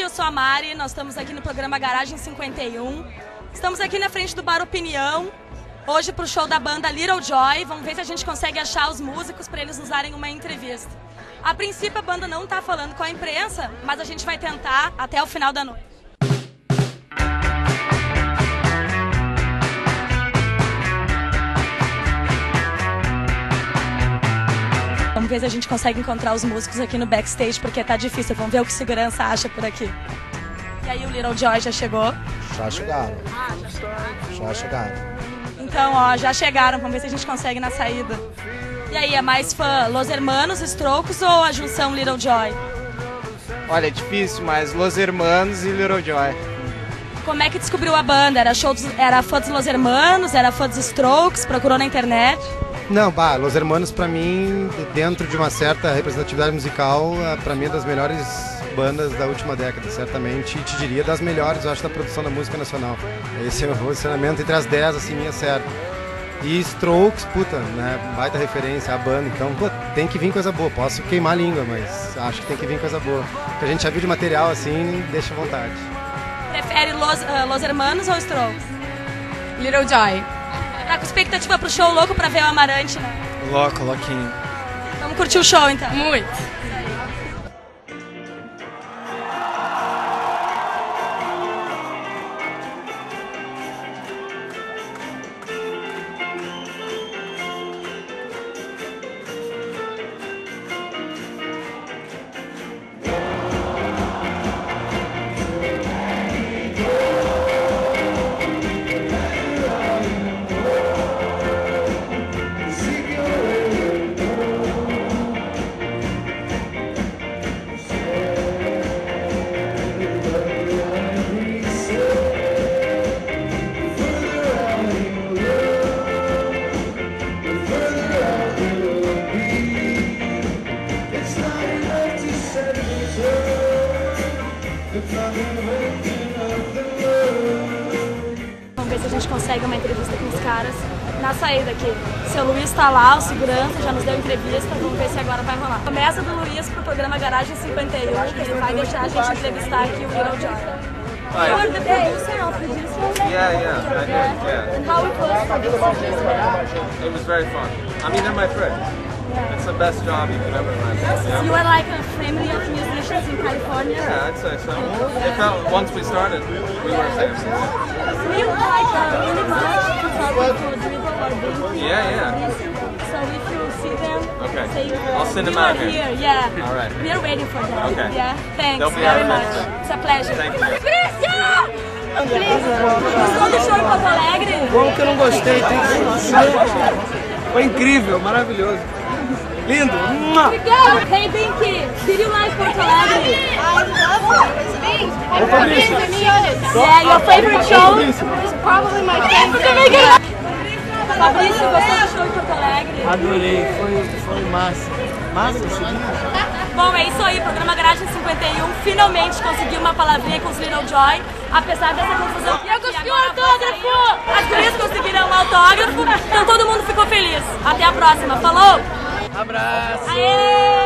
eu sou a Mari, nós estamos aqui no programa Garagem 51. Estamos aqui na frente do Bar Opinião, hoje pro show da banda Little Joy. Vamos ver se a gente consegue achar os músicos para eles nos darem uma entrevista. A princípio a banda não está falando com a imprensa, mas a gente vai tentar até o final da noite. Vamos ver se a gente consegue encontrar os músicos aqui no backstage, porque tá difícil. Vamos ver o que segurança acha por aqui. E aí o Little Joy já chegou? Já chegaram. Já chegaram. Então, ó, já chegaram. Vamos ver se a gente consegue na saída. E aí, é mais fã Los Hermanos, Strokes ou a junção Little Joy? Olha, é difícil, mas Los Hermanos e Little Joy. Como é que descobriu a banda? Era fã dos Los Hermanos? Era fã dos Strokes? Procurou na internet? Não, Los Hermanos pra mim, dentro de uma certa representatividade musical, pra mim é das melhores bandas da última década, certamente, e te diria das melhores, eu acho, da produção da música nacional. Esse é o posicionamento entre as 10, assim, é certo. E Strokes, puta, né, baita referência à banda, então, pô, tem que vir coisa boa. Posso queimar a língua, mas acho que tem que vir coisa boa. O que a gente já viu de material, assim, deixa à vontade. Prefere Los Hermanos ou Strokes? Little Joy. Tá com expectativa pro show louco pra ver o Amarante, né? Louquinho. Vamos curtir o show, então. Muito. Vamos ver se a gente consegue uma entrevista com os caras na saída aqui. O seu Luiz tá lá, o segurança, já nos deu entrevista, vamos ver se agora vai rolar. Começa do Luiz pro programa Garagem 51, que ele vai deixar a gente entrevistar aqui o Little Joy. You are the producer or producer? Yeah. And how it was for this? It was very fun. I mean, they're my friends. It's the best job you could ever imagine. You are like a family of musicians in California? Yeah, I'd say so. It felt, once we started, we were family. Do you like really much to talk to Dribble or Bing? Yeah. So if you see them, Okay. say I'll send them you are out here. Yeah. All right. We are waiting for them. Okay. Yeah. Thanks They'll be very out much. next time. It's a pleasure. Thank you. Gostou do show em Porto Alegre? Como que eu não gostei? Tem que ser. Foi incrível, maravilhoso. Lindo! Hey Binky, did you like Porto Alegre? Yeah, your favorite show? Probably my favorite. Fabrício, gostou do show em Porto Alegre? Adorei, foi massa. Massa, Bom, é isso aí, programa Garagem 51 finalmente conseguiu uma palavrinha com os Little Joy, apesar dessa confusão. E eu consegui um autógrafo! As gurias conseguiram um autógrafo, então todo mundo ficou feliz. Até a próxima, falou? Abraço! Aê!